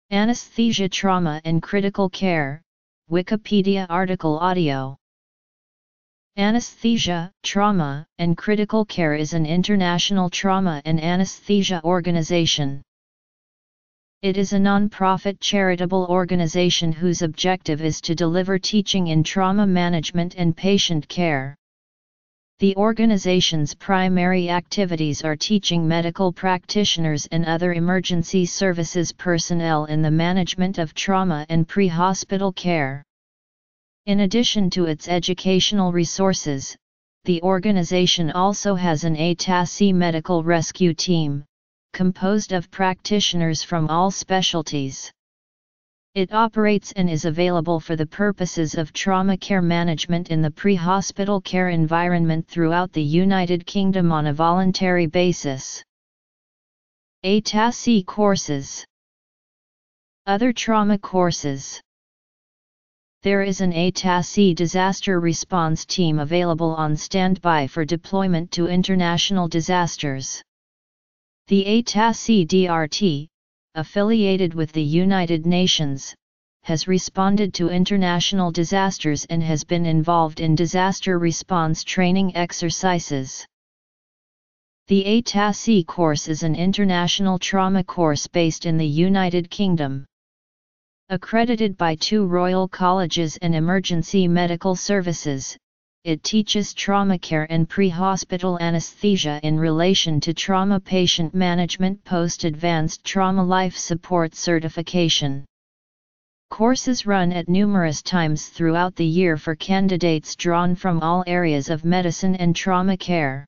Anesthesia, Trauma and Critical Care, Wikipedia article audio. Anesthesia, Trauma and Critical Care is an international trauma and anesthesia organization. It is a non-profit charitable organization whose objective is to deliver teaching in trauma management and patient care. The organization's primary activities are teaching medical practitioners and other emergency services personnel in the management of trauma and pre-hospital care. In addition to its educational resources, the organization also has an Anaesthesia medical rescue team, composed of practitioners from all specialties. It operates and is available for the purposes of trauma care management in the pre-hospital care environment throughout the United Kingdom on a voluntary basis. Anaesthesia courses. Other trauma courses. There is an Anaesthesia disaster response team available on standby for deployment to international disasters. The Anaesthesia DRT, affiliated with the United Nations, has responded to international disasters and has been involved in disaster response training exercises. The Anaesthesia course is an international trauma course based in the United Kingdom. Accredited by 2 Royal Colleges and Emergency Medical Services, it teaches trauma care and pre-hospital anesthesia in relation to trauma patient management post-advanced trauma life support certification. Courses run at numerous times throughout the year for candidates drawn from all areas of medicine and trauma care.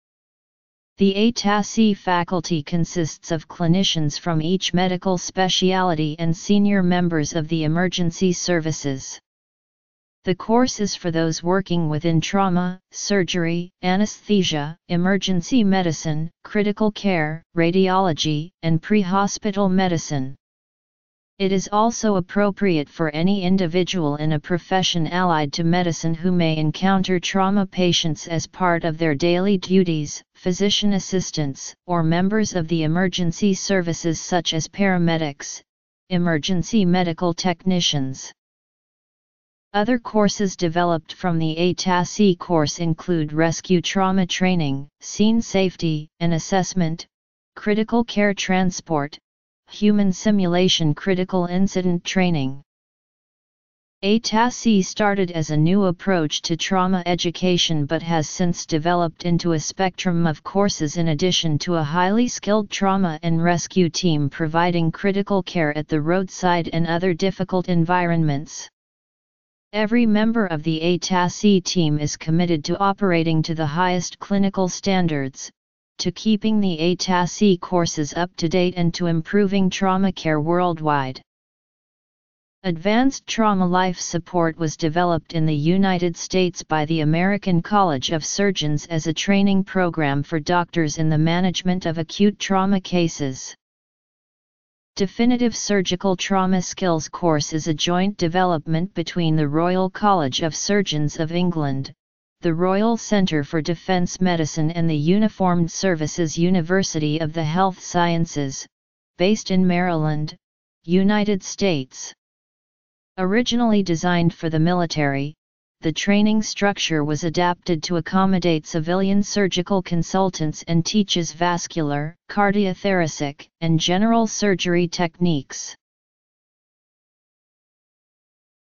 The Anaesthesia faculty consists of clinicians from each medical specialty and senior members of the emergency services. The course is for those working within trauma, surgery, anesthesia, emergency medicine, critical care, radiology, and pre-hospital medicine. It is also appropriate for any individual in a profession allied to medicine who may encounter trauma patients as part of their daily duties, physician assistants, or members of the emergency services such as paramedics, emergency medical technicians. Other courses developed from the Anaesthesia course include rescue trauma training, scene safety and assessment, critical care transport, human simulation critical incident training. Anaesthesia started as a new approach to trauma education but has since developed into a spectrum of courses in addition to a highly skilled trauma and rescue team providing critical care at the roadside and other difficult environments. Every member of the Anaesthesia team is committed to operating to the highest clinical standards, to keeping the Anaesthesia courses up to date and to improving trauma care worldwide. Advanced Trauma Life Support was developed in the United States by the American College of Surgeons as a training program for doctors in the management of acute trauma cases. Definitive Surgical Trauma Skills course is a joint development between the Royal College of Surgeons of England, the Royal Centre for Defence Medicine and the Uniformed Services University of the Health Sciences, based in Maryland, United States. Originally designed for the military, the training structure was adapted to accommodate civilian surgical consultants and teaches vascular, cardiothoracic, and general surgery techniques.